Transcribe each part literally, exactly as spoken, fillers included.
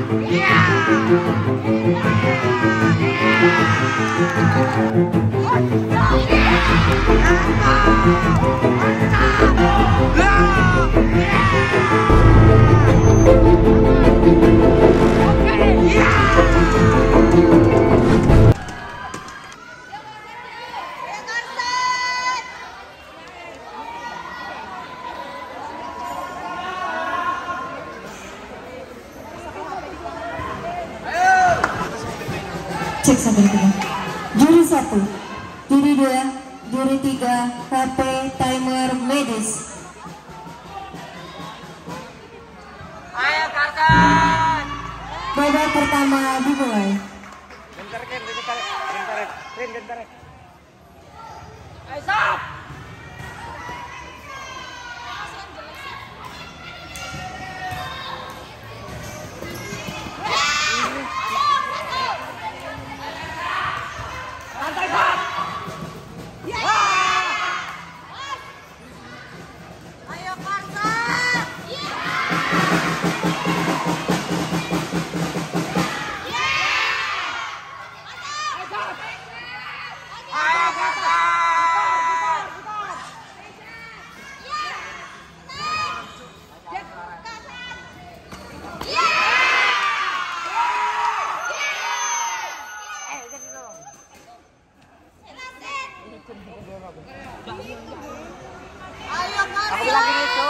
Cek sampai tiga. Juri satu, juri dua, juri tiga, H P timer medis. Ayo Karkan. Babak pertama dimulai. Bentar kan, bentar, bentar, bentar, bentar. Ayo stop. Aku lagi itu.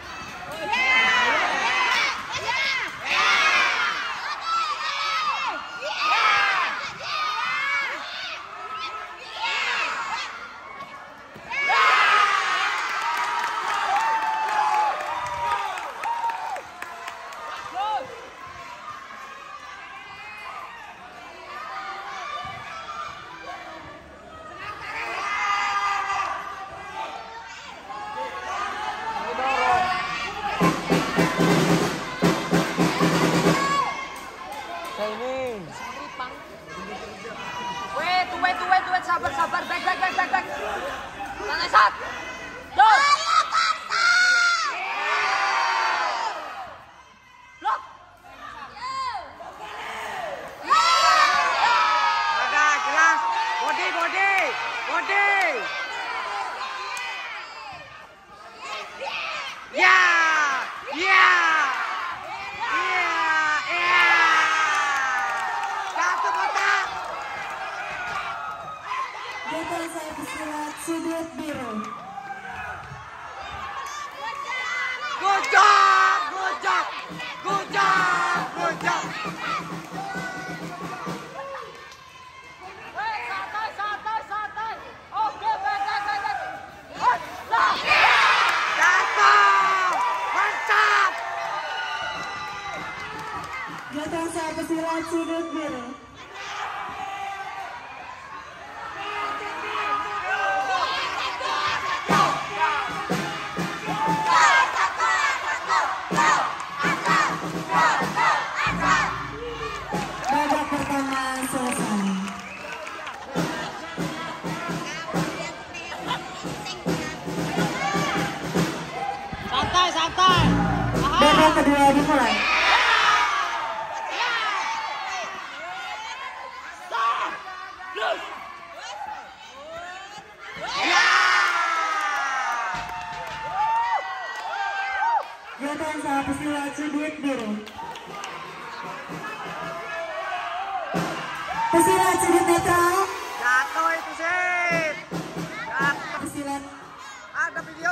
Wait, wait, wait, wait, sabar, sabar, back, back, back, back, back. Santai, sat. Go. Ayo, Karsa. Blok. Ada, jelas. Body, body, body. Ya, ya. Gagal saya pesilat sudut biru. Good job, good job, good job, good job. Hey, santai, santai, santai. Oke, baik, baik, baik, baik. Hot, stop. Jatuh, mantap. Gagal saya pesilat sudut biru. Santai, santai. Babak kedua dimulai. Gagal saya pesilat sudut biru. Pesilat sudut netral. Jatuh itu sih. Jatuh. Pesilat. Ada video.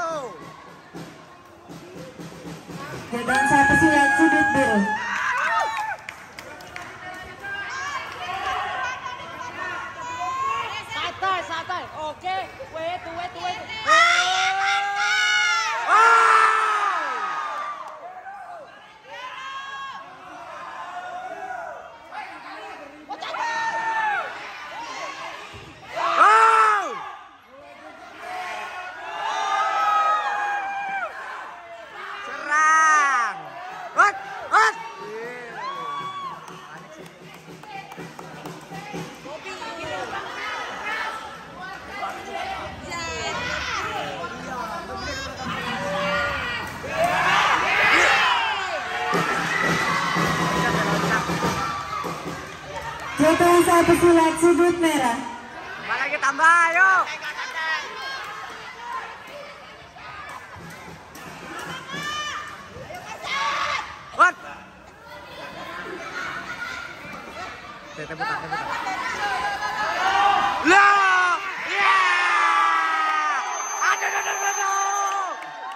Gagal saya pesilat sudut biru. Santai, santai. Oke, wait, wait, wait. Serang. Hot, hot. Jatuhan saat pesilat sudut merah. Tambah lagi, tambah, ayo. What? Tembak, tembak. Lah! Ya! Aduh, aduh, aduh, aduh.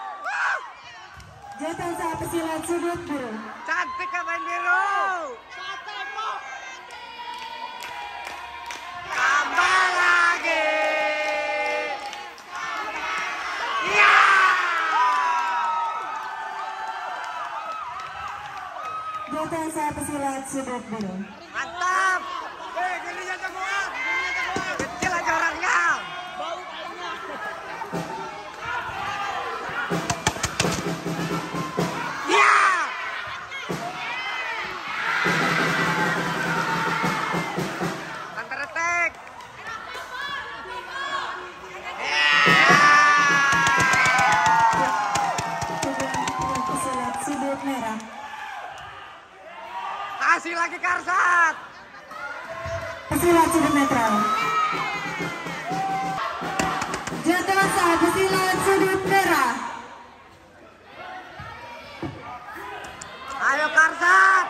Jatuhan saat pesilat sudut biru. Cantik ya main biru. Tambah lagi. Ya! Jatuhan saat pesilat sudut biru. Mantap. Eh, gerinya jagoan, gerinya jagoan. Kecil aja orangnya. Bau kayaknya. Ya! Counter attack. Jatuhan pesilat sudut merah. Kasih lagi Karsat. Pesilat sudut netral. Jatuhan saat pesilat sudut merah. Ayo Karsat.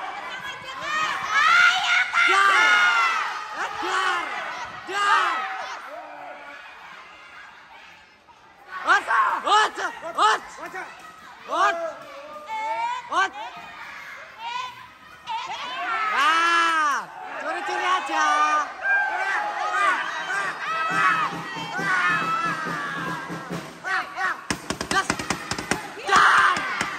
Jar. Jar. Jar. Hot. Hot. Hot. Hot. Hot. Wah, curi-curi aja. Just dan,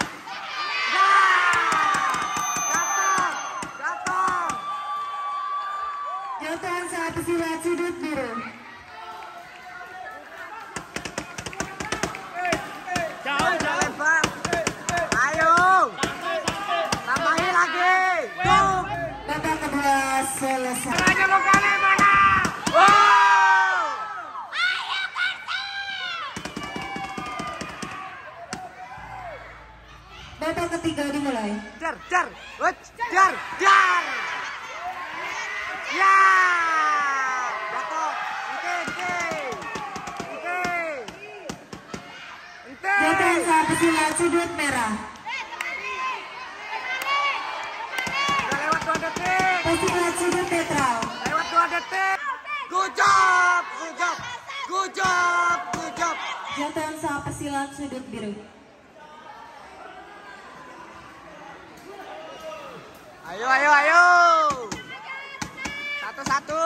jatuh, jatuh. Jatuhan saat pesilat sudut biru. Jauh, jauh lebar. Ayo, tambahin lagi. Tuh. Babak kedua selesai. Raja lokale mana? Wow! Babak ketiga dimulai. Jar, jar, wet, jar, jar. Ya! Jatuh. Ente, ente. Ente. Ente. Jatuhan saat pesilat sudut merah. Udah lewat dua detik. Pesilat sudut netral. Lewat dua detik. Good job, good job, good job, good job. Jatuhan saat pesilat sudut biru. Ayo, ayo, ayo. Satu-satu.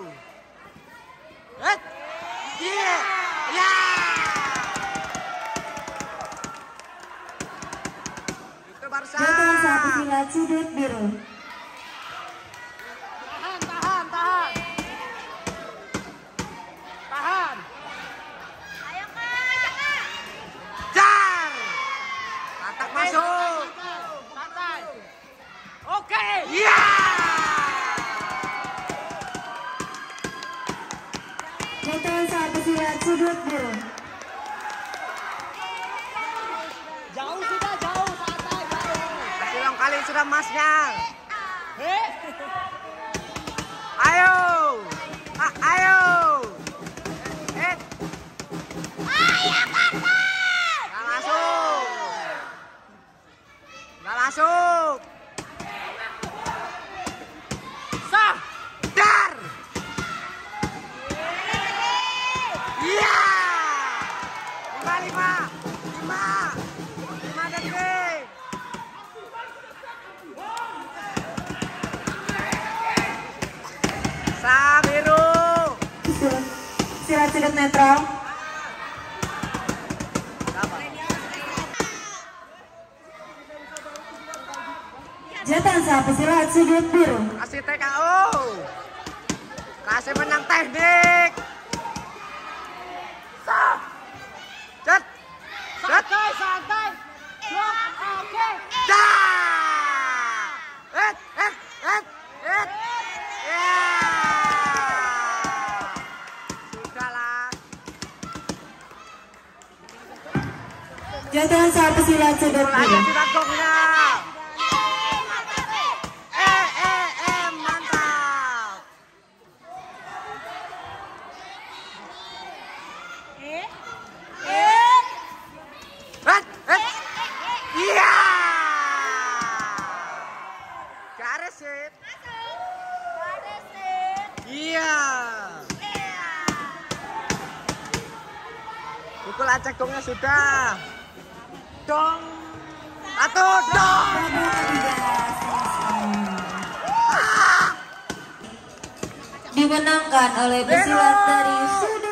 Eh, iya, ya. Itu barusan. Jatuhan saat pesilat sudut biru. Tahan, tahan, tahan. Tahan. Jar. Tatak masuk. Santai. Oke. Iya. Jatuhan saat pesilat sudut biru. Jauh sudah, jauh, santai, jauh. Kasih long kali sudah masnya. Ayo. Ah, ayo. Eh. Nggak masuk. Nggak masuk. Sah. Dar. Iya. Lima, lima. Lima. Lima detik. Sah biru. Pesilat sudut netral. Jatuhan saat pesilat sudut biru. Kasih T K O. Kasih menang teknik. Sah. Cet. Cet. Santai, santai. Blok, oke. Dah. Et, et, et, et. Ya. Sudahlah. Jatuhan saat pesilat sudut Mulai biru. kita gongnya. Eh, eh, eh, mantap. Pukul acak dongnya sudah. Dong. Satu dong. Dimenangkan oleh pesilat dari Sudan.